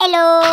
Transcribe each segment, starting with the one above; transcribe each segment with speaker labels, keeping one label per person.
Speaker 1: Hello!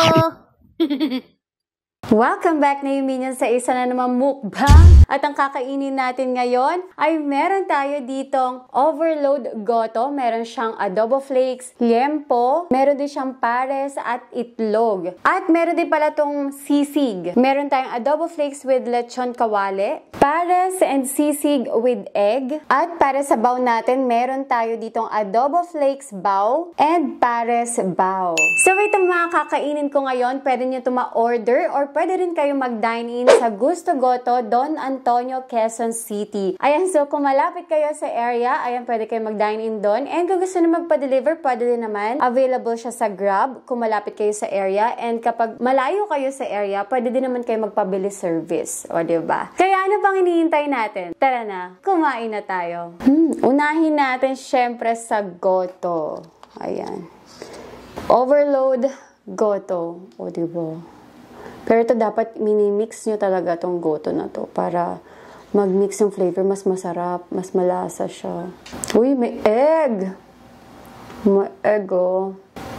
Speaker 2: Welcome back na yung minions sa isa na namang mukbang. At ang kakainin natin ngayon ay meron tayo ditong overload goto. Meron siyang adobo flakes, liempo, meron din siyang pares at itlog. At meron din pala tong sisig. Meron tayong adobo flakes with lechon kawale, pares and sisig with egg. At para sa baw natin, meron tayo ditong adobo flakes baw and pares baw. So itong mga kakainin ko ngayon, pwede nyo ito ma-order or pwede rin kayo mag-dine-in sa Gusto Goto, Don Antonio, Quezon City. Ayan, so kung malapit kayo sa area, ayan, pwede kayo mag-dine-in doon. And kung gusto na magpa-deliver, pwede din naman. Available siya sa Grab kung malapit kayo sa area. And kapag malayo kayo sa area, pwede din naman kayo magpabili service. O, diba? Kaya ano pang hinihintay natin? Tara na, kumain na tayo. Unahin natin syempre sa Goto. Ayan. Overload Goto. O, diba? Pero ito dapat mini-mix nyo talaga tong goto na to para mag-mix yung flavor. Mas masarap, mas malasa siya. Uy, may egg! May egg, oh.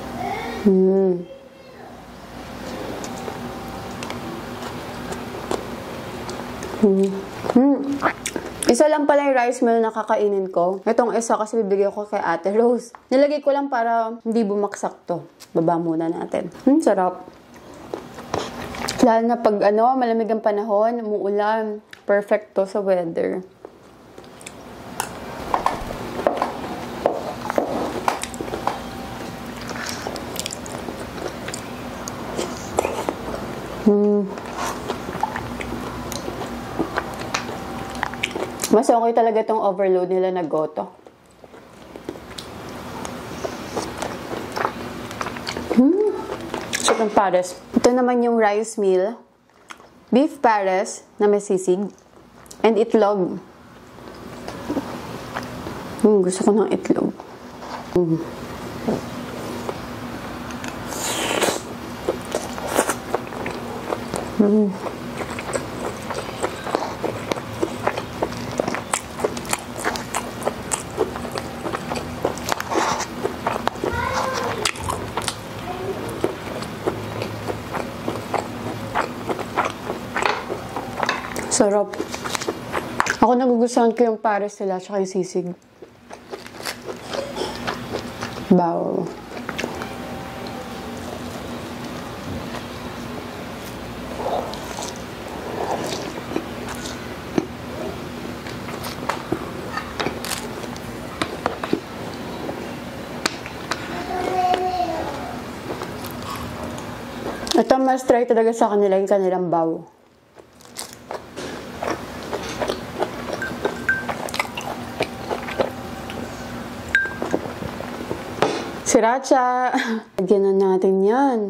Speaker 2: Isa lang pala yung rice meal na kakainin ko. Itong isa kasi bibigyan ko kay Ate Rose. Nilagay ko lang para hindi bumaksak to. Baba muna natin. Sarap. Lalo na pag malamig ang panahon, umuulan, perfect to sa weather. Mas okay talaga tong overload nila na goto. Chicken pares. Ito naman yung rice meal. Beef pares na may sisig. And itlog. Gusto ko ng itlog. Sarap. Ako nagugustuhan ko yung pares nila at yung sisig. Wow. Ito mas try talaga sa kanila yung kanilang baw. Sriracha. Lagyan na natin yan.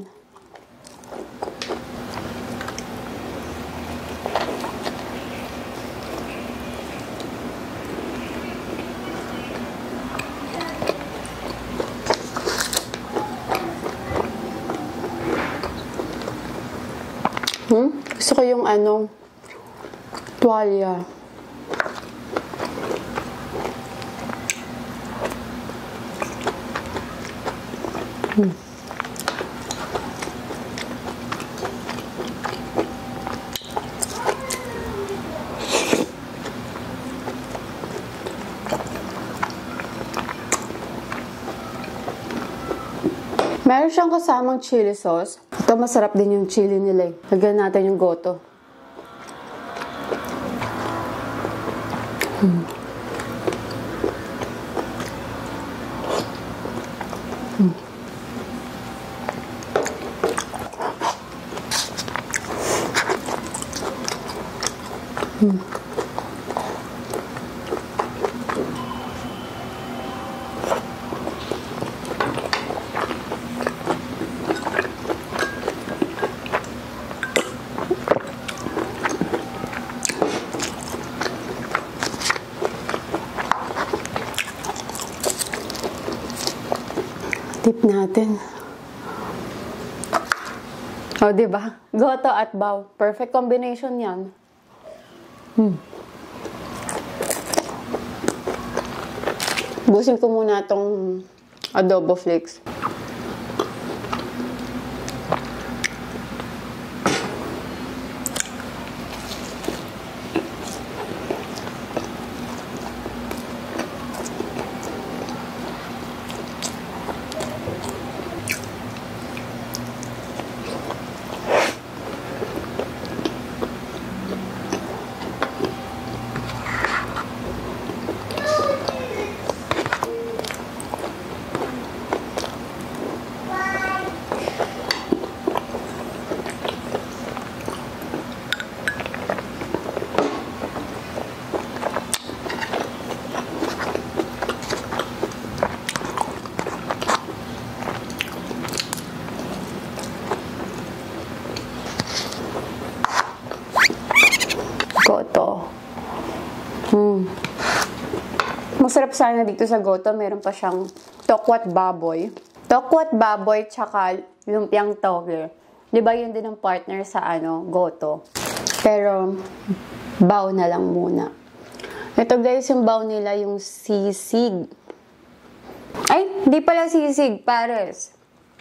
Speaker 2: Gusto ko yung tuwalya. Meron siyang kasamang chili sauce. Ito masarap din yung chili nila. Lagyan natin yung goto. Tip natin. O, diba? Goto at baw. Perfect combination yan. Busin ko muna itong adobo flakes. Goto. Masarap sana dito sa Goto. Meron pa siyang tokwat baboy. Tokwat baboy tsaka lumpiang toge. Diba yun din ang partner sa Goto. Pero, baw na lang muna. Ito guys, yung baw nila, yung sisig. Ay, di pala sisig, pares.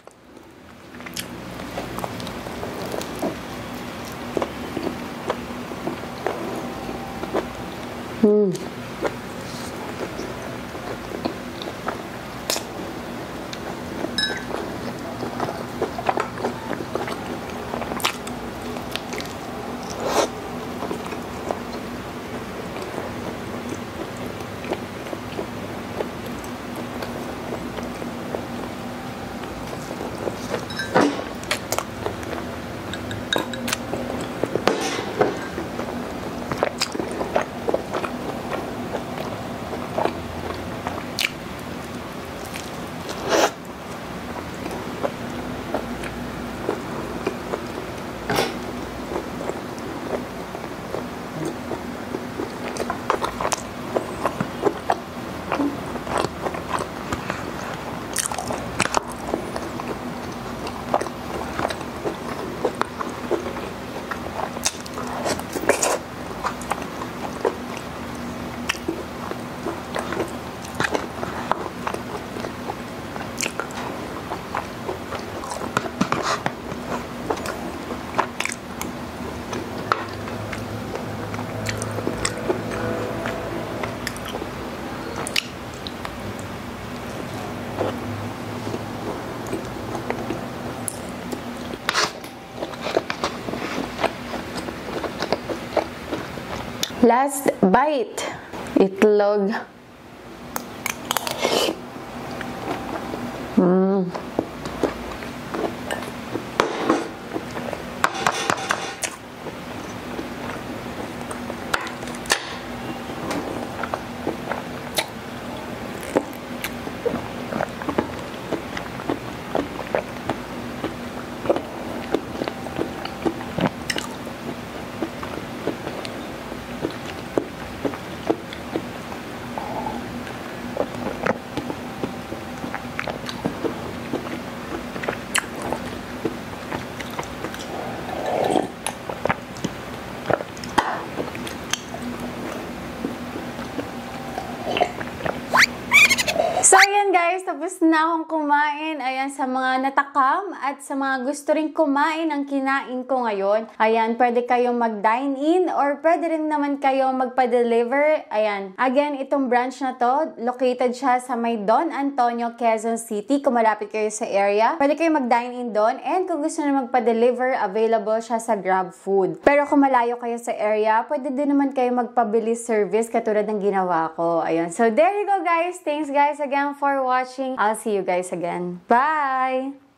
Speaker 2: Last bite. Itlog. So, ayan guys, tapos na akong kumain. Ayan, sa mga natakam at sa mga gusto rin kumain ang kinain ko ngayon. Ayan, pwede kayong mag-dine-in or pwede rin naman kayong magpa-deliver. Ayan, again, itong branch na to, located siya sa may Don Antonio, Quezon City. Kung malapit kayo sa area, pwede kayong mag-dine-in doon. And kung gusto nyo magpa-deliver, available siya sa Grab Food. Pero kung malayo kayo sa area, pwede din naman kayo magpabilis service katulad ng ginawa ko. Ayan, so there you go guys. Thanks guys again for watching. I'll see you guys again. Bye!